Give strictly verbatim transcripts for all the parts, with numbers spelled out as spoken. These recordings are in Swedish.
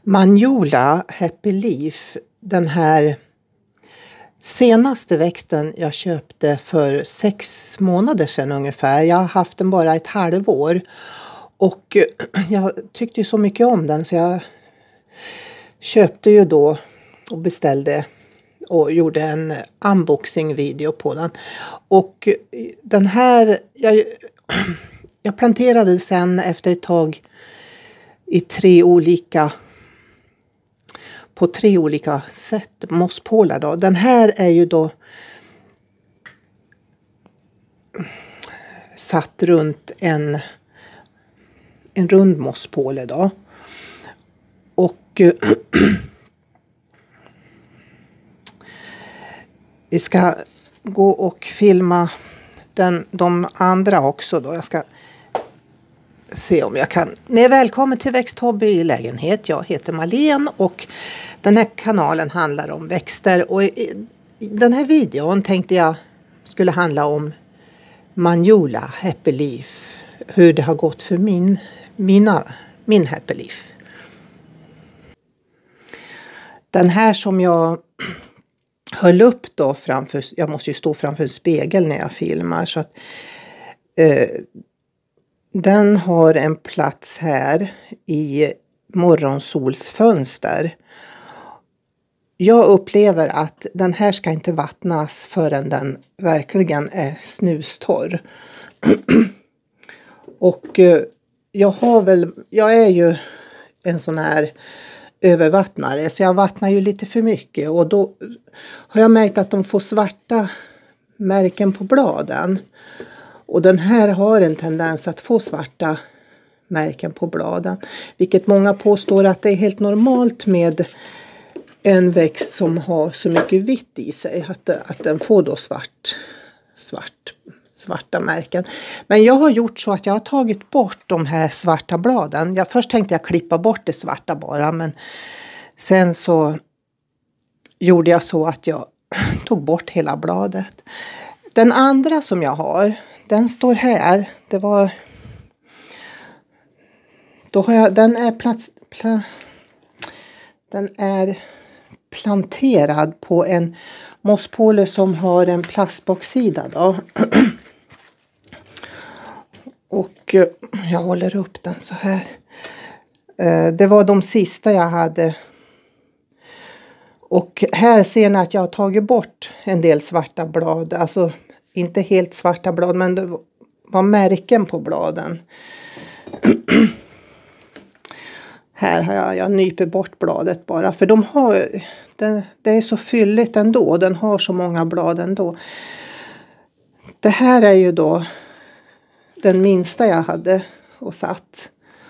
Magnolia Happy Leaf, den här senaste växten jag köpte för sex månader sedan ungefär. Jag har haft den bara ett halvår och jag tyckte ju så mycket om den så jag köpte ju då och beställde och gjorde en unboxing video på den. Och den här, jag, jag planterade sen efter ett tag i tre olika på tre olika sätt, mosspålar då. Den här är ju då satt runt en en rund mosspåle då. Och vi ska gå och filma den, de andra också då. Jag ska se om jag kan. Ni är välkommen till Växthobby i lägenhet. Jag heter Malene och den här kanalen handlar om växter. Och i den här videon tänkte jag skulle handla om Magnolia Happy Leaf. Hur det har gått för min, mina, min Happy Leaf. Den här som jag höll upp då framför, jag måste ju stå framför en spegel när jag filmar så att eh, den har en plats här i morgonsolsfönster. Jag upplever att den här ska inte vattnas förrän den verkligen är snustorr. Och jag har väl, jag är ju en sån här övervattnare så jag vattnar ju lite för mycket och då har jag märkt att de får svarta märken på bladen. Och den här har en tendens att få svarta märken på bladen. Vilket många påstår att det är helt normalt med en växt som har så mycket vitt i sig. Att, att den får då svart, svart, svarta märken. Men jag har gjort så att jag har tagit bort de här svarta bladen. Jag, först tänkte jag klippa bort det svarta bara. Men sen så gjorde jag så att jag tog bort hela bladet. Den andra som jag har, den står här. Det var då har jag den är plats pla, den är planterad på en mosspåle som har en plastbaksida då. Och jag håller upp den så här. Det var de sista jag hade. Och här ser ni att jag har tagit bort en del svarta blad. Alltså inte helt svarta blad men det var märken på bladen. Här har jag, jag nyper bort bladet bara. För de har, det, det är så fylligt ändå. Den har så många blad ändå. Det här är ju då den minsta jag hade och satt.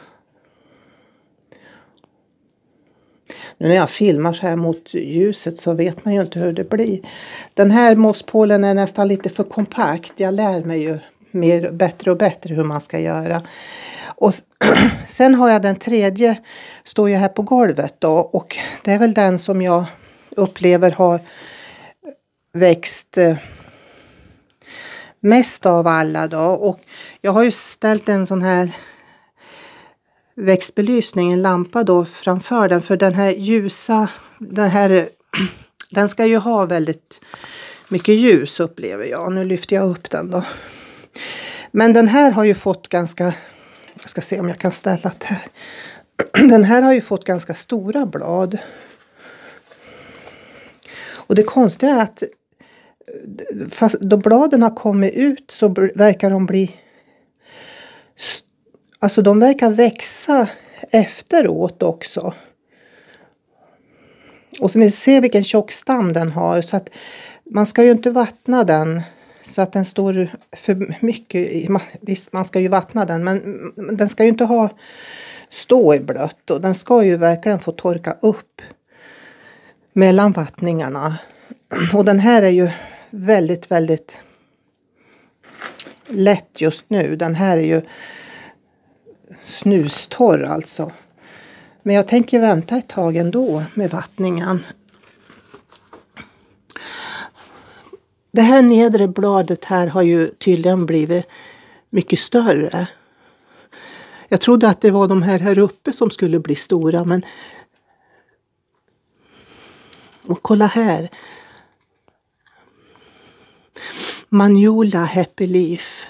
Nu när jag filmar så här mot ljuset så vet man ju inte hur det blir. Den här mosspålen är nästan lite för kompakt. Jag lär mig ju mer, bättre och bättre hur man ska göra. Och sen har jag den tredje, står ju här på golvet då. Och det är väl den som jag upplever har växt mest av alla då. Och jag har ju ställt en sån här växtbelysning, en lampa då framför den. För den här ljusa, den här, den ska ju ha väldigt mycket ljus upplever jag. Nu lyfter jag upp den då. Men den här har ju fått ganska, jag ska se om jag kan ställa det här. Den här har ju fått ganska stora blad. Och det konstiga är att fast då bladen har kommit ut så verkar de bli, alltså de verkar växa efteråt också. Och så ni ser vilken tjock stam den har så att man ska ju inte vattna den så att den står för mycket. Visst, man ska ju vattna den men den ska ju inte ha stå i blött och den ska ju verkligen få torka upp mellan vattningarna. Och den här är ju väldigt väldigt lätt just nu. Den här är ju snustorr alltså. Men jag tänker vänta ett tag ändå med vattningen. Det här nedre bladet här har ju tydligen blivit mycket större. Jag trodde att det var de här här uppe som skulle bli stora men Och kolla här. Magnolia Happy Leaf.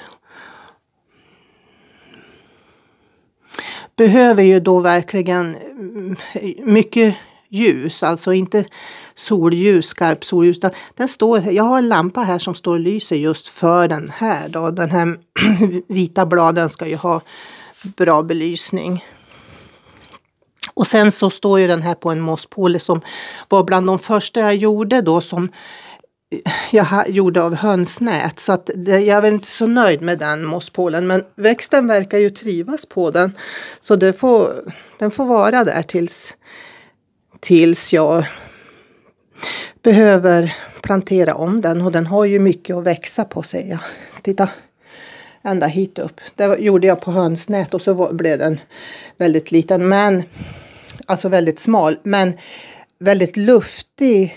Behöver ju då verkligen mycket ljus, alltså inte solljus, skarp solljus. Den står, jag har en lampa här som står och lyser just för den här då. Den här vita bladen ska ju ha bra belysning. Och sen så står ju den här på en mosspåle som var bland de första jag gjorde då, som jag gjorde av hönsnät. Så att det, jag är väl inte så nöjd med den mosspålen. Men växten verkar ju trivas på den. Så det får, den får vara där tills, tills jag behöver plantera om den. Och den har ju mycket att växa på, säger jag. Titta, ända hit upp. Det gjorde jag på hönsnät och så var, blev den väldigt liten. Men, alltså väldigt smal. Men väldigt luftig.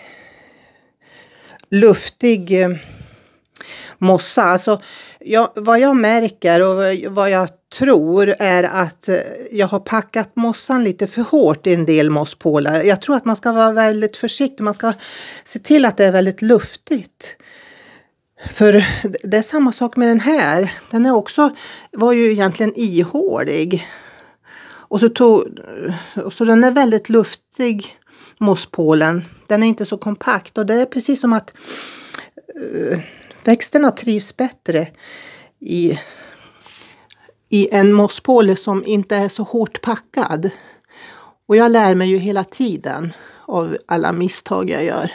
Luftig eh, mossa. Alltså, jag, vad jag märker och vad jag tror är att jag har packat mossan lite för hårt i en del mosspålar. Jag tror att man ska vara väldigt försiktig. Man ska se till att det är väldigt luftigt. För det är samma sak med den här. Den är också, var ju egentligen ihålig. Och så, tog, och så den är väldigt luftig, mosspålen. Den är inte så kompakt och det är precis som att uh, växterna trivs bättre i, i en mosspåle som inte är så hårt packad. Och jag lär mig ju hela tiden av alla misstag jag gör.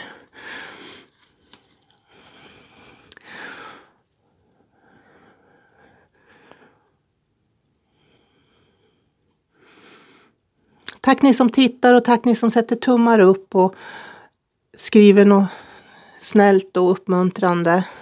Tack ni som tittar och tack ni som sätter tummar upp och skriver något snällt och uppmuntrande.